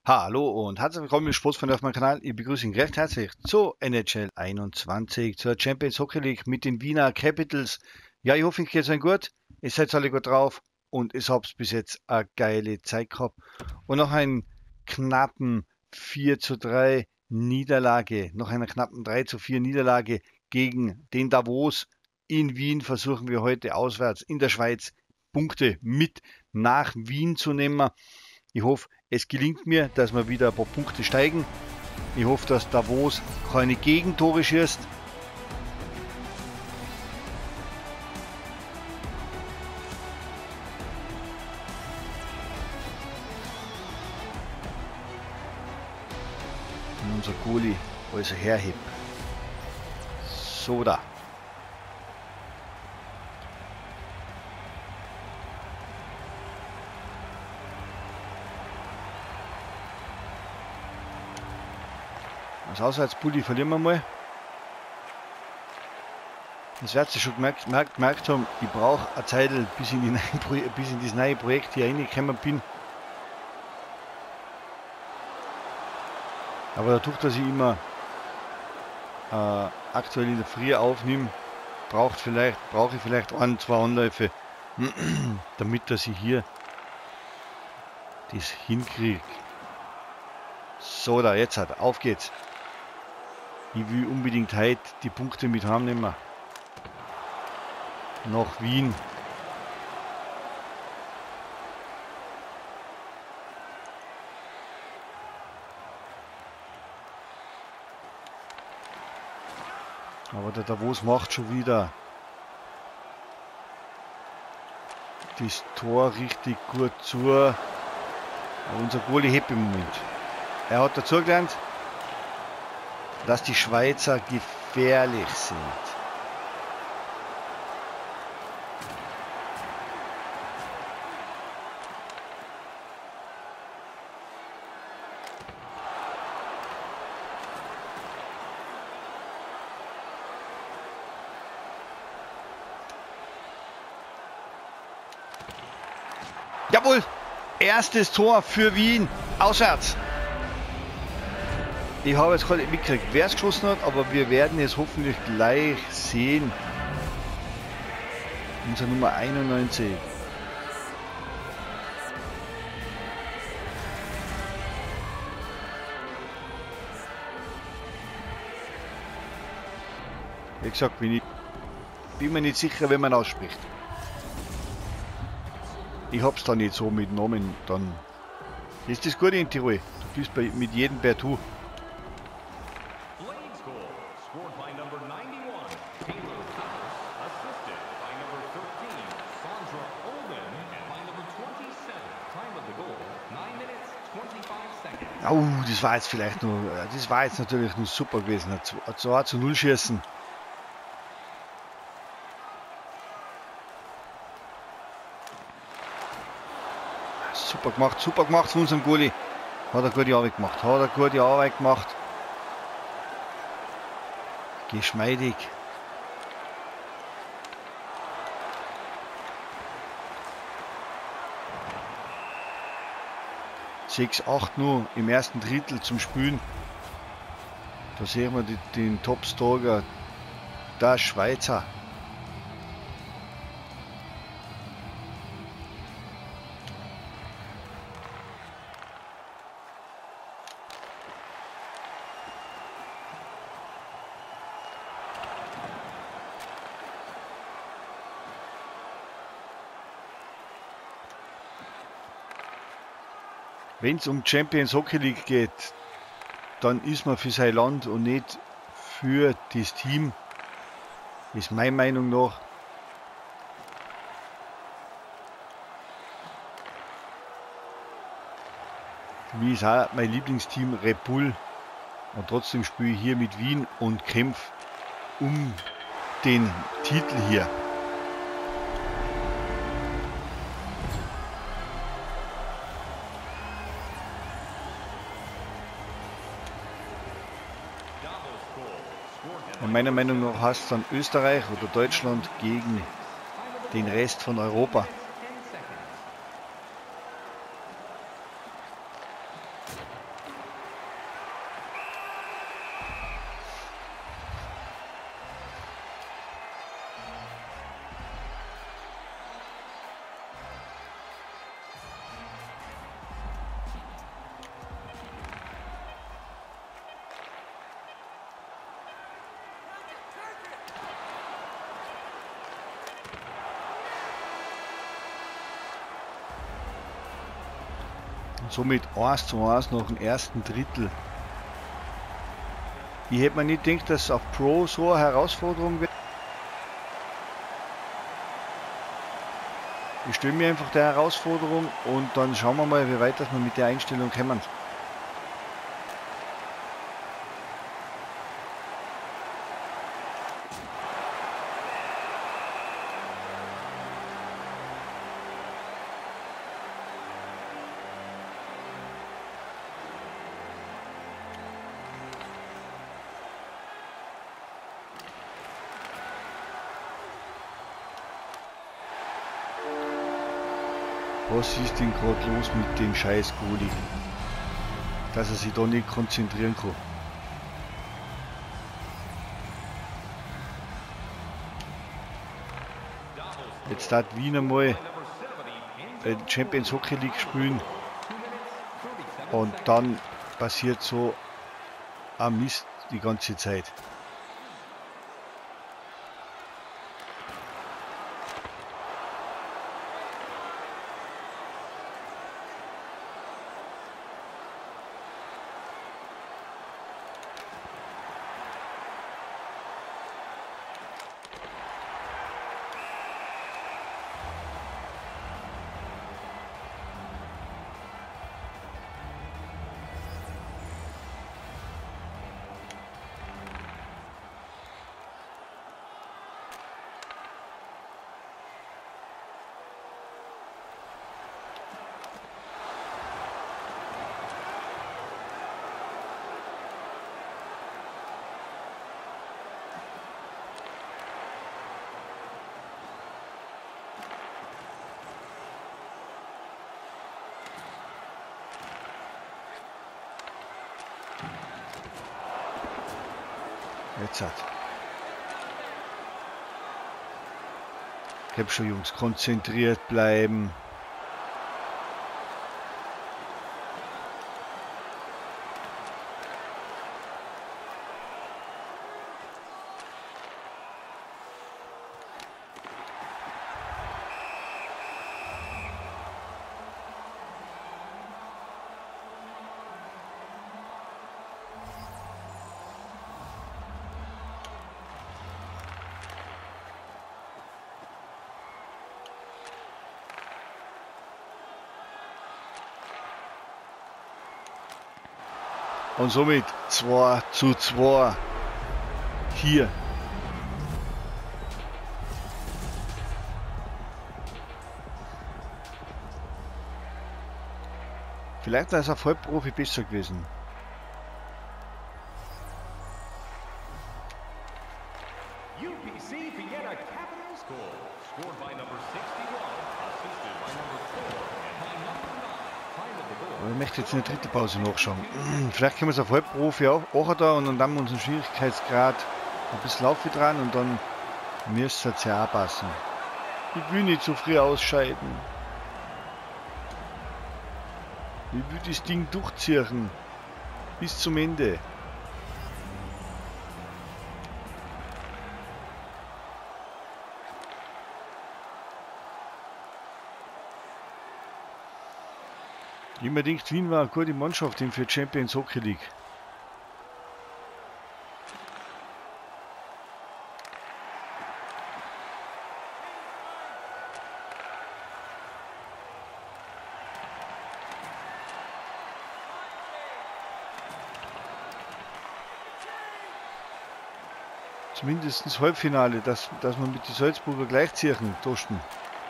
Hallo und herzlich willkommen im Sportsfreunde auf meinem Kanal. Ich begrüße ihn recht herzlich zur NHL 21, zur Champions Hockey League mit den Wiener Capitals. Ja, ich hoffe, es geht euch gut. Ihr seid alle gut drauf und ich habe bis jetzt eine geile Zeit gehabt. Und nach einer knappen 4:3 Niederlage, nach einer knappen 3:4 Niederlage gegen den Davos in Wien versuchen wir heute auswärts in der Schweiz Punkte mit nach Wien zu nehmen. Ich hoffe, es gelingt mir, dass wir wieder ein paar Punkte steigen. Ich hoffe, dass Davos keine Gegentore schießt. Und unser Goalie also herhebt. So da. Als Auswärtsbully verlieren wir mal. Das werdet ihr schon gemerkt haben, ich brauche eine Zeit, bis in das neue Projekt hier reingekommen bin. Aber dadurch, dass ich immer aktuell in der Früh aufnehme, brauche ich vielleicht 1, 2 Anläufe, damit dass ich hier das hinkriege. So, da, jetzt auf geht's. Ich will unbedingt heute die Punkte mit heimnehmen. Nach Wien. Aber der Davos macht schon wieder das Tor richtig gut zu. Aber unser Goalie hebt im Moment. Er hat dazu gelernt, dass die Schweizer gefährlich sind. Jawohl, erstes Tor für Wien, auswärts. Ich habe jetzt gerade nicht mitgekriegt, wer es geschossen hat, aber wir werden es hoffentlich gleich sehen. Unser Nummer 91. Wie gesagt, bin mir nicht sicher, wenn man ausspricht. Ich hab's da nicht so mit Namen, dann ist das gut in Tirol. Du bist mit jedem per Du. Oh, das war jetzt vielleicht nur, das war jetzt natürlich nur super gewesen. 2:0 schießen. Super gemacht von unserem Goalie. Hat er gute Arbeit gemacht. Geschmeidig. Sechs, 8 nur im ersten Drittel zum Spielen. Da sehen wir den Topstarter, der Schweizer. Wenn es um Champions Hockey League geht, dann ist man für sein Land und nicht für das Team. Ist meine Meinung nach. Für mich ist auch mein Lieblingsteam Red Bull. Und trotzdem spiele ich hier mit Wien und kämpfe um den Titel hier. Und meiner Meinung nach heißt es dann Österreich oder Deutschland gegen den Rest von Europa. Somit 1:1 nach dem ersten Drittel. Ich hätte mir nicht gedacht, dass auf Pro so eine Herausforderung wird. Ich stelle mir einfach der Herausforderung und dann schauen wir mal, wie weit dass wir mit der Einstellung kommen. Was ist denn gerade los mit dem scheiß Goalie? Dass er sich da nicht konzentrieren kann. Jetzt hat Wien einmal bei der Champions Hockey League spielen und dann passiert so ein Mist die ganze Zeit. Jetzt hat. Ich hab schon, Jungs, konzentriert bleiben. Und somit 2:2 hier. Vielleicht wäre es auf Halbprofi besser gewesen. UPC Vienna capital score, scored by number 61, assisted by number 4, and by number 9, time of the goal. Aber ich möchte jetzt eine dritte Pause nachschauen. Vielleicht können wir es auf Halbprofi auch da und dann haben wir unseren Schwierigkeitsgrad ein bisschen Laufe dran und dann müsste es ja auch passen. Ich will nicht so früh ausscheiden. Ich will das Ding durchziehen. Bis zum Ende. Ich habe mir gedacht, Wien war eine gute Mannschaft für die Champions Hockey League. Zumindest Halbfinale, dass wir mit den Salzburger gleichziehen, Torsten.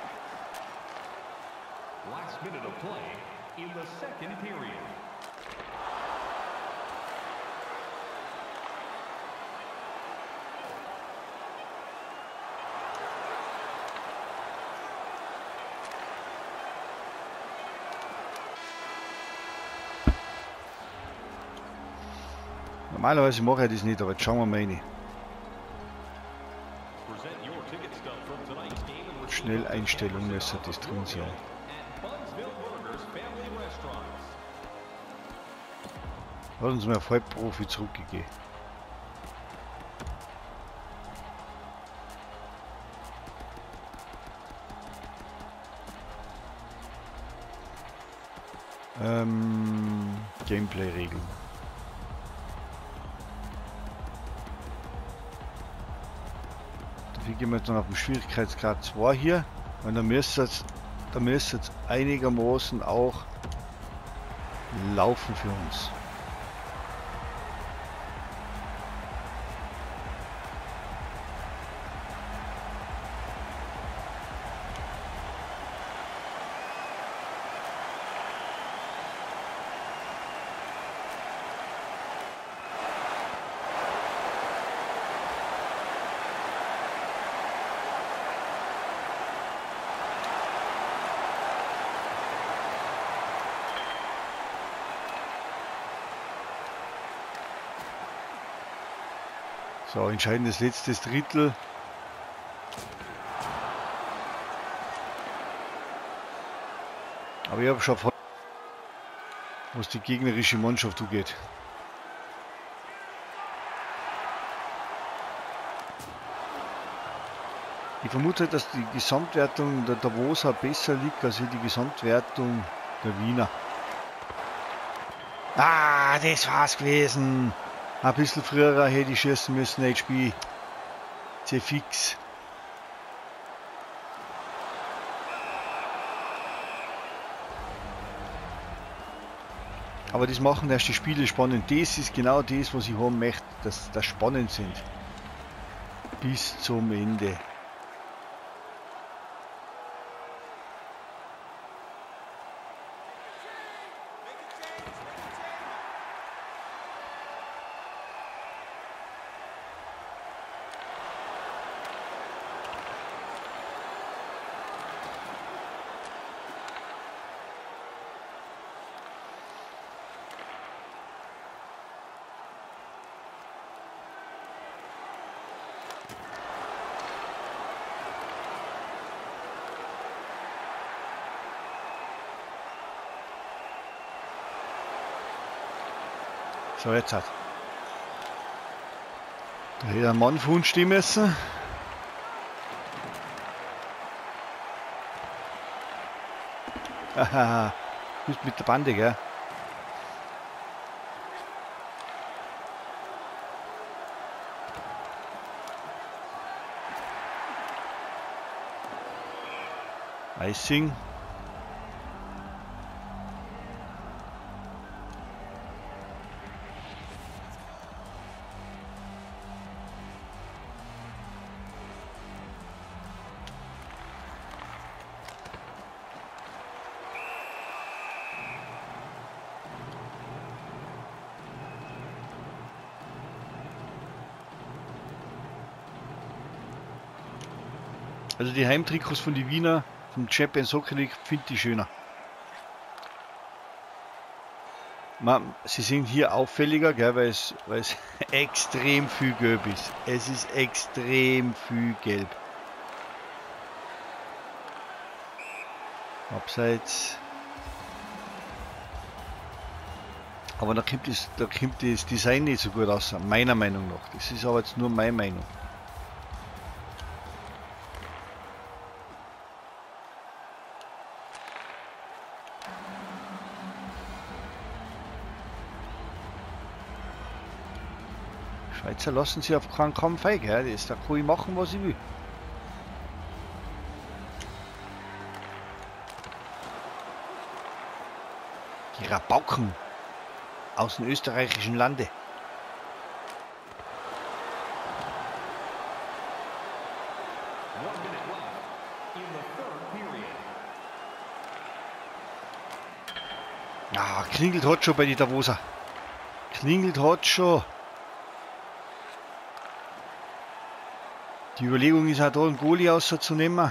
Last minute of play in the second period. Normalerweise mache ich das nicht, aber jetzt schauen wir mal rein. Present your ticket stub from tonight's game and receive Schnelleinstellung müsste das drin sein. at Bunsville Burgers Family Restaurants. Hat uns mal auf Halbprofi zurückgegeben. Gameplay-Regeln. Dafür gehen wir jetzt noch auf den Schwierigkeitsgrad 2 hier. Und dann müsste es einigermaßen auch laufen für uns. So, entscheidendes letztes Drittel. Aber ich habe schon von, was die gegnerische Mannschaft angeht. Ich vermute, dass die Gesamtwertung der Davoser besser liegt als die Gesamtwertung der Wiener. Ah, das war's gewesen. Ein bisschen früher hätte ich schießen müssen, HP. Sehr fix. Aber das machen erst die Spiele spannend. Das ist genau das, was ich haben möchte, dass das spannend sind. Bis zum Ende. So, jetzt hat. Da hätte ein Mann von uns stehen müssen. Haha, du bist mit der Bande, gell? Icing. Also die Heimtrikots von die Wiener, vom Champions Hockey League, finde ich schöner. Sie sind hier auffälliger, gell, weil es extrem viel gelb ist. Es ist extrem viel gelb. Abseits. Aber da kommt das Design nicht so gut aus, meiner Meinung nach. Das ist aber jetzt nur meine Meinung. Schweizer lassen sie auf keinen Kampf ein, gell? Da kann ich machen, was ich will. Die Rabauken aus dem österreichischen Lande. Ah, klingelt hat schon bei die Davoser. Klingelt hat schon. Die Überlegung ist auch da, einen Goalie auszunehmen.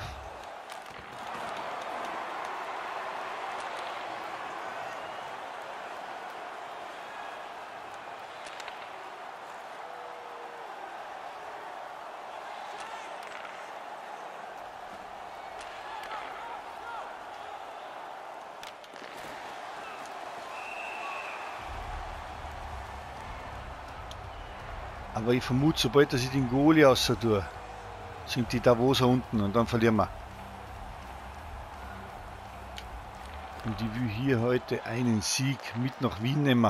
Aber ich vermute, sobald ich den Goalie raus tue, sind die Davoser unten und dann verlieren wir. Und ich will hier heute einen Sieg mit nach Wien nehmen.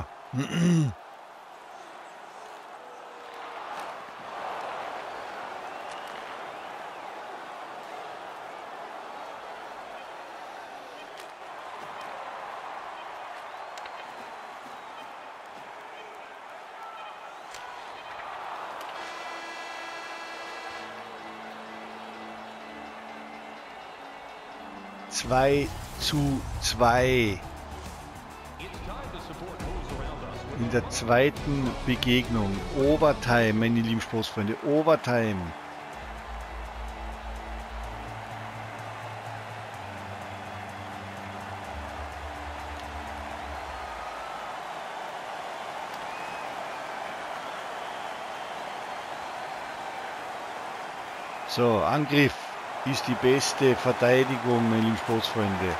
Zwei zu 2 in der zweiten Begegnung. Overtime, meine lieben Sportsfreunde, Overtime. So, Angriff ist die beste Verteidigung, meine lieben Sportsfreunde.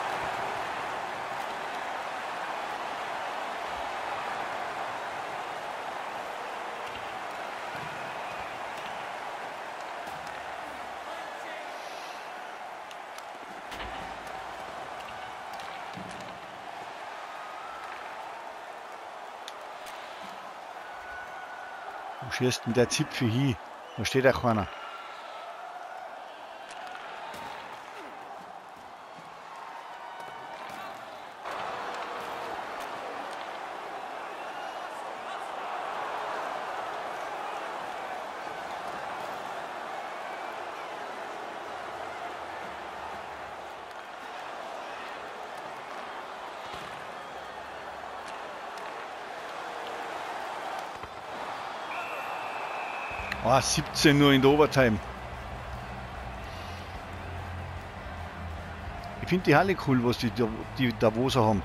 Wo schießt denn der Zipfel hin? Da steht auch keiner. Ah, 17 nur in der Overtime. Ich finde die Halle cool, was die Davoser haben.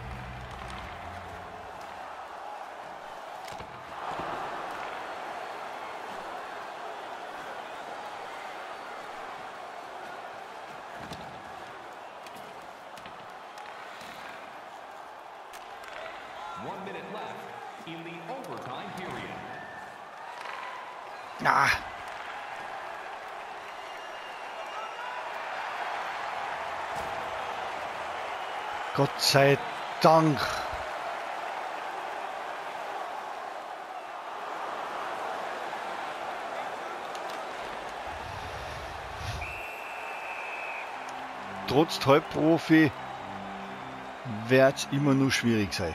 Ah. Gott sei Dank. Trotz Halbprofi wird es immer nur schwierig sein.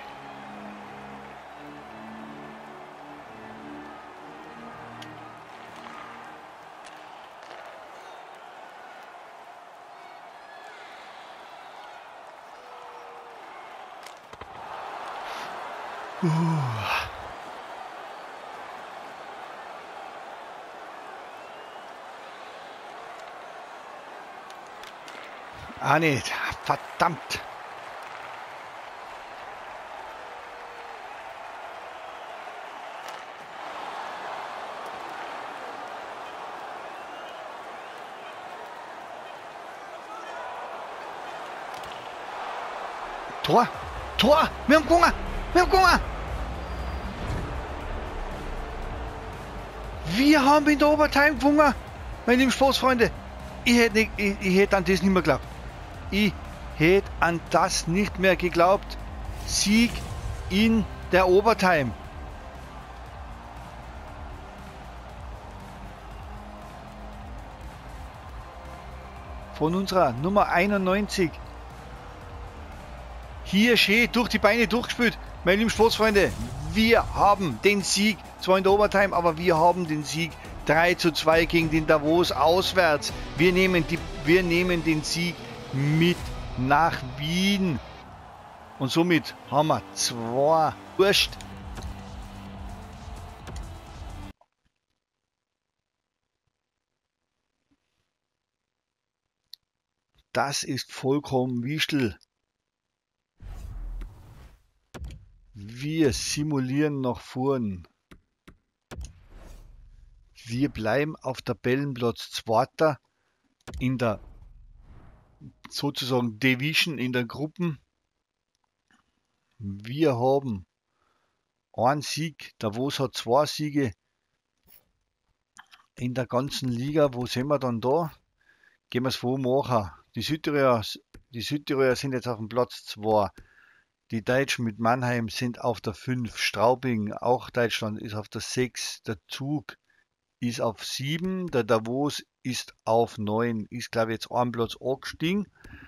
Ah nicht, verdammt. Tor, Tor, wir haben gewonnen, wir haben gewonnen. Wir haben in der Overtime gewonnen, meine lieben Sportsfreunde. Ich hätte an das nicht mehr geglaubt. Ich hätte an das nicht mehr geglaubt. Sieg in der Overtime. Von unserer Nummer 91. Hier schön durch die Beine durchgespielt. Meine lieben Sportsfreunde, wir haben den Sieg, zwar in der Overtime, aber wir haben den Sieg 3:2 gegen den Davos auswärts. Wir nehmen den Sieg mit nach Wien. Und somit haben wir 2 Wurst. Das ist vollkommen Wichtel. Wir simulieren nach vorn. Wir bleiben auf Tabellenplatz 2. in der sozusagen Division, in der Gruppen. Wir haben einen Sieg, Davos hat 2 Siege in der ganzen Liga. Wo sind wir dann da? Gehen wir es vor machen. Die Südtiroler Die Südtiroler sind jetzt auf dem Platz 2. Die Deutschen mit Mannheim sind auf der 5. Straubing, auch Deutschland, ist auf der 6. Der Zug ist auf 7. Der Davos ist auf 9. Ist, glaube ich, jetzt einen Platz angestiegen.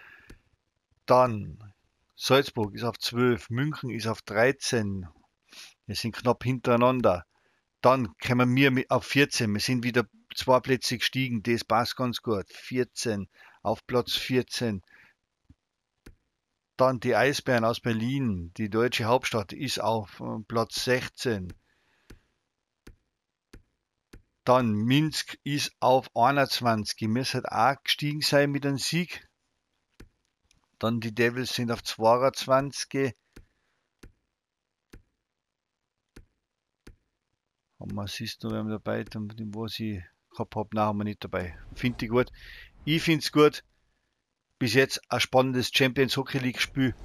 Dann Salzburg ist auf 12. München ist auf 13. Wir sind knapp hintereinander. Dann kommen wir auf 14. Wir sind wieder 2 Plätze gestiegen. Das passt ganz gut. 14. Auf Platz 14. Dann die Eisbären aus Berlin. Die deutsche Hauptstadt ist auf Platz 16. Dann Minsk ist auf 21. Die müssen auch gestiegen sein mit einem Sieg. Dann die Devils sind auf 22. Und man siehst du, wir haben dabei, den was ich gehabt habe, haben wir nicht dabei. Finde ich gut. Ich finde es gut. Bis jetzt ein spannendes Champions Hockey League Spiel.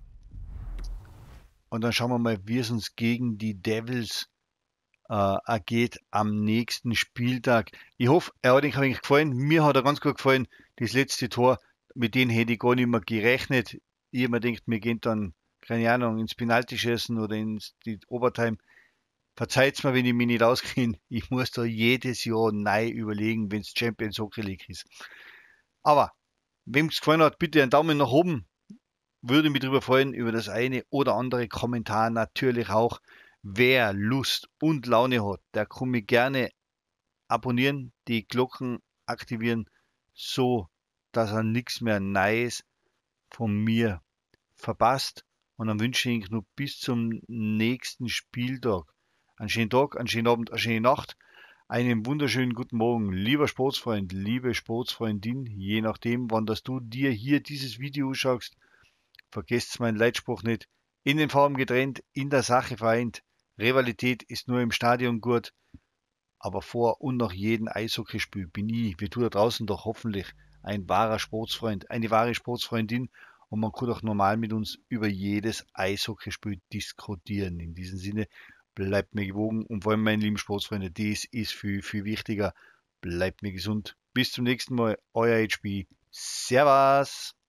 Und dann schauen wir mal, wie es uns gegen die Devils ergeht am nächsten Spieltag. Ich hoffe, er hat euch gefallen. Mir hat er ganz gut gefallen. Das letzte Tor, mit dem hätte ich gar nicht mehr gerechnet. Ich habe mir gedacht, wir gehen dann, keine Ahnung, ins Penalty schießen oder ins die Overtime. Verzeiht's mir, wenn ich mich nicht auskenne. Ich muss da jedes Jahr neu überlegen, wenn es Champions Hockey League ist. Aber, wem es gefallen hat, bitte einen Daumen nach oben. Würde mich darüber freuen, über das eine oder andere Kommentar natürlich auch. Wer Lust und Laune hat, der kann mich gerne abonnieren, die Glocken aktivieren, so dass er nichts mehr Neues von mir verpasst. Und dann wünsche ich Ihnen noch bis zum nächsten Spieltag einen schönen Tag, einen schönen Abend, eine schöne Nacht, einen wunderschönen guten Morgen, lieber Sportsfreund, liebe Sportsfreundin, je nachdem, wann das du dir hier dieses Video schaust. Vergesst meinen Leitspruch nicht. In den Farben getrennt, in der Sache vereint. Rivalität ist nur im Stadion gut, aber vor und nach jedem Eishockeyspiel bin ich, wie du da draußen doch hoffentlich, ein wahrer Sportsfreund, eine wahre Sportsfreundin und man kann auch normal mit uns über jedes Eishockeyspiel diskutieren. In diesem Sinne, bleibt mir gewogen und vor allem, meine lieben Sportsfreunde, dies ist viel, viel wichtiger. Bleibt mir gesund. Bis zum nächsten Mal, euer HB. Servus!